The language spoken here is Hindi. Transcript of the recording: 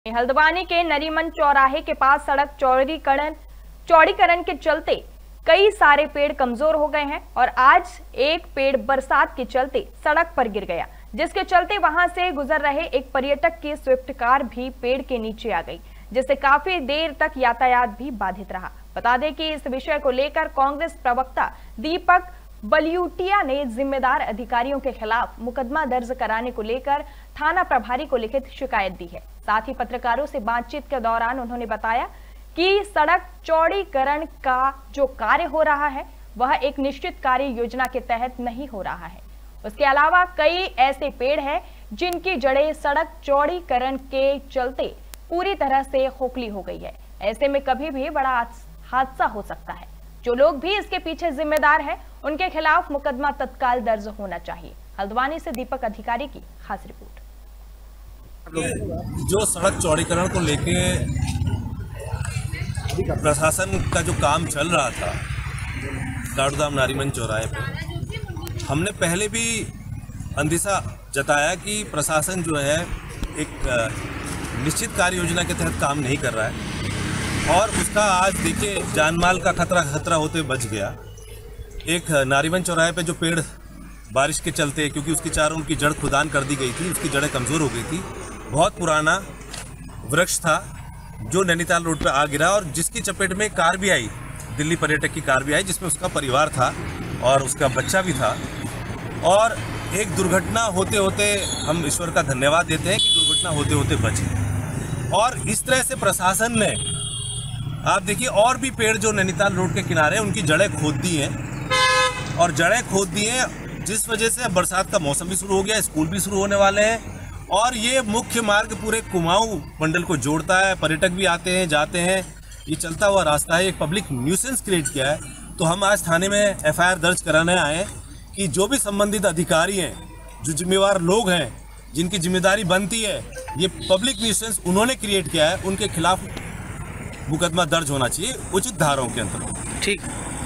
हल्द्वानी के नरीमन चौराहे के पास सड़क चौड़ीकरण के चलते कई सारे पेड़ कमजोर हो गए हैं और आज एक पेड़ बरसात के चलते सड़क पर गिर गया, जिसके चलते वहां से गुजर रहे एक पर्यटक की स्विफ्ट कार भी पेड़ के नीचे आ गई, जिससे काफी देर तक यातायात भी बाधित रहा। बता दें कि इस विषय को लेकर कांग्रेस प्रवक्ता दीपक बलियूटिया ने जिम्मेदार अधिकारियों के खिलाफ मुकदमा दर्ज कराने को लेकर थाना प्रभारी को लिखित शिकायत दी है। साथ ही पत्रकारों से बातचीत के दौरान उन्होंने बताया कि सड़क चौड़ीकरण का जो कार्य हो रहा है वह एक निश्चित कार्य योजना के तहत नहीं हो रहा है। उसके अलावा कई ऐसे पेड़ हैं जिनकी जड़ें सड़क चौड़ीकरण के चलते पूरी तरह से खोखली हो गई है। ऐसे में कभी भी बड़ा हादसा हो सकता है। जो लोग भी इसके पीछे जिम्मेदार हैं उनके खिलाफ मुकदमा तत्काल दर्ज होना चाहिए। हल्द्वानी से दीपक अधिकारी की खास रिपोर्ट। जो सड़क चौड़ीकरण को लेके प्रशासन का जो काम चल रहा था दाड़ूधाम नारीमन चौराहे पे, हमने पहले भी अंदेशा जताया कि प्रशासन जो है एक निश्चित कार्य योजना के तहत काम नहीं कर रहा है और उसका आज देखिए जानमाल का खतरा होते बच गया। एक नारीमन चौराहे पे जो पेड़ बारिश के चलते, क्योंकि उसके चारों उनकी जड़ खुदान कर दी गई थी, उसकी जड़ें कमज़ोर हो गई थी, बहुत पुराना वृक्ष था जो नैनीताल रोड पे आ गिरा और जिसकी चपेट में कार भी आई, दिल्ली पर्यटक की कार भी आई जिसमें उसका परिवार था और उसका बच्चा भी था। और एक दुर्घटना होते होते हम ईश्वर का धन्यवाद देते हैं कि दुर्घटना होते होते बची। और इस तरह से प्रशासन ने, आप देखिए, और भी पेड़ जो नैनीताल रोड के किनारे उनकी जड़ें खोद दी हैं और जड़ें खोद दी हैं, जिस वजह से अब बरसात का मौसम भी शुरू हो गया, स्कूल भी शुरू होने वाले हैं और ये मुख्य मार्ग पूरे कुमाऊं मंडल को जोड़ता है। पर्यटक भी आते हैं जाते हैं, ये चलता हुआ रास्ता है, एक पब्लिक न्यूसेंस क्रिएट किया है। तो हम आज थाने में एफआईआर दर्ज कराने आए हैं कि जो भी संबंधित अधिकारी हैं, जो जिम्मेवार लोग हैं, जिनकी जिम्मेदारी बनती है, ये पब्लिक न्यूसेंस उन्होंने क्रिएट किया है, उनके खिलाफ मुकदमा दर्ज होना चाहिए उचित धाराओं के अंतर्गत। ठीक।